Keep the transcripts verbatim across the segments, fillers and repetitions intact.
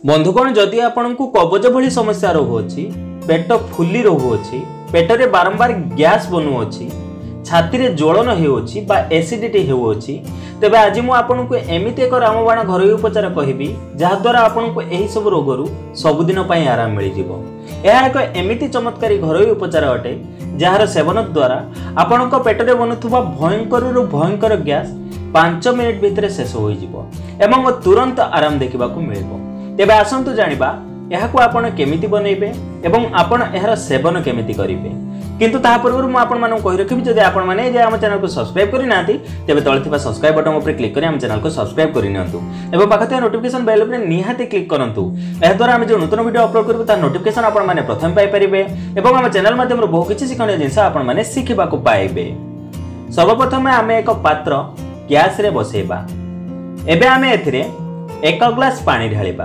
बंधुगण जदि आपण को कबज भली समस्या रोहुछि, पेट फुली रोहुछि, पेटरे बारंबार गैस बनुछि, छाती रे ज्वलन हेउछि बा एसिडिटी हेउछि, तेबे आज मु आपन को एमिति एक रामबाण घरोई उपचार कहिबी जहा द्वारा आपन को एही सब रोगरु सबुदिन पई आराम मिलि जिवो। यह एक एमिति चमत्कारी घरोई उपचार अटे जहार सेवन द्वारा आपन को पेटरे बनुथुबा भयंकर रु भयंकर गैस पांच मिनिट भितर शेष होई जिवो एवं तुरंत आराम देखिबा को मिलिबो। तेबे आसंतु जानिबा एहाकु आपण केमिति बनेइबे एवं आपण एहार सेवन केमिति करिवे। किंतु ताहा पूर्व मु आपण मानन कहि रखिबि जदि आपण माने जे हम चैनल को सब्सक्राइब करि नाथि तेबे तळे थिबा सब्सक्राइब बटन ऊपर क्लिक करि हम चैनल को सब्सक्राइब करि नियंतु एवं पाखते नोटिफिकेशन बेल ऊपर निहाती क्लिक करंतु। एहा द्वारा हम जे नूतन वीडियो अपलोड करबो ता नोटिफिकेशन आपण माने प्रथम पाइ परिबे एवं हम चैनल माध्यम रो बहु किछि शिखणीय जिंस आपण माने सिखिबा को पाइबे। सर्वप्रथम आमे एक पात्र गैस रे बसेबा। एबे आमे एथिरे एक ग्लास पानी ढालिबा।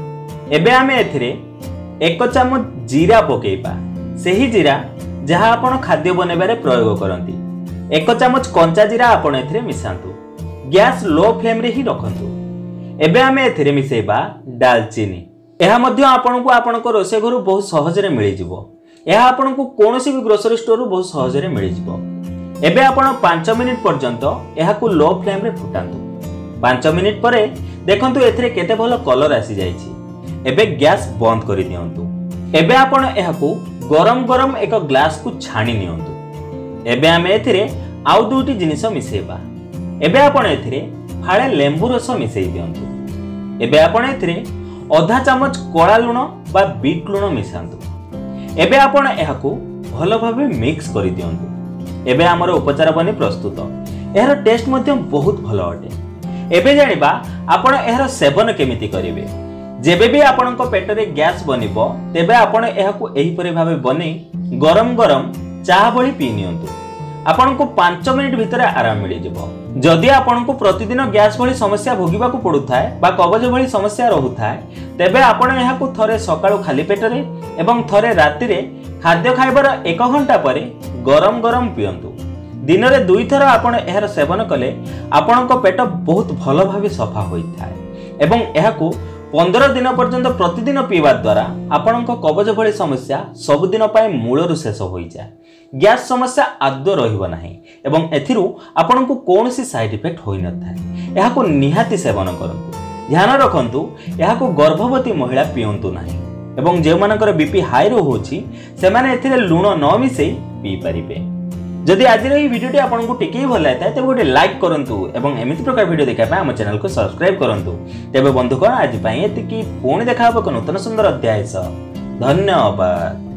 एबे आमे एथिरे एक चम्मच जीरा पकेइबा। सेही जीरा जहाँ आपण खाद्य बनेबारे प्रयोग करंती। एक चम्मच कंचा जीरा आपण एथिरे मिसांतु। गैस लो फ्लेम रे ही रखंतु। एबे आमे एथिरे मिसेबा दालचीनी। एहा मध्य आपण को आपण को रोसे घरु बहुत सहज रे मिलि जिवो। एहा आपण को कोनोसी भी ग्रोसरी स्टोर रु बहुत सहज रे मिलि जिवो। एबे आपण पांच मिनिट पर्यंत एहाकु लो फ्लेम रे फुटांतु। पांच मिनिट परे देखंतु एथिरे केते भलो कलर आसी जाईछि। एबे गैस बंद करि दियंतु। एबे आपण एहाकु गरम गरम एक ग्लास को छाणी नियंतु। एबे आमे एथिरे आउ दुटी जिनिस मिसेबा। एबे आपण एथिरे फाळे लेंबु रस मिसेई दियंतु। एबे आपण एथिरे आधा चम्मच कोला लूण बा बीट लूण मिसांतु। एबे आपण एहाकु भलो भाबे मिक्स करि दियंतु। एबे हमर उपचार बने प्रस्तुत। एहर टेस्ट मध्य बहुत भलो अटे। एबे जानिबा आपण एहर सेवन केमिति करिवे। जेबे भी आपण को पेट रे गैस बनिबो तेबे आपण एहाकु एही परे भाबे बने गरम गरम चाह भली पी नियंतु। आपण को पांच मिनिट भितर आराम मिलि जिवो। जदि आपण को प्रतिदिन गैस भली समस्या भोगिबा को पडुथाय बा कबज भली समस्या रहुथाय तेबे आपण एहाकु थरे सकाळु खाली पेट रे एवं थरे राति रे खाद्य खाइबार एक घंटा परे गरम गरम पियंतु। दिन रे दुई थर आपण एहार सेवन कले आपण को पेट बहुत भलो भाबे सफा होइथाय एवं एहाकु पंद्रह दिन पर्यंत प्रतिदिन पीवा द्वारा आपण को कबज भली समस्या सबुदिन पाए मूलरु शेष हो जाए। गैस समस्या आदौ रहिबो नाही एवं एथिरु आपण को कोनोसी साइड इफेक्ट होई न थाए। एहाकु निहाती सेवन करंतु। ध्यान रखंतु एहाकु गर्भवती महिला पियंतु नाही एवं जे मानकर बीपी हाई रो होछि से माने एथिरे लूण न मिसेई पी परिबे। जदि आज रे वीडियोटी आपन को टिके भल लागता है तेबे गोटे लाइक करंतु एवं एमिति प्रकार वीडियो देखा पय हम चैनल को सब्सक्राइब करंतु। तेबे बंधुगण आज पय एतिकी पुणी देखा हबो नूतन सुंदर अध्याय। धन्यवाद।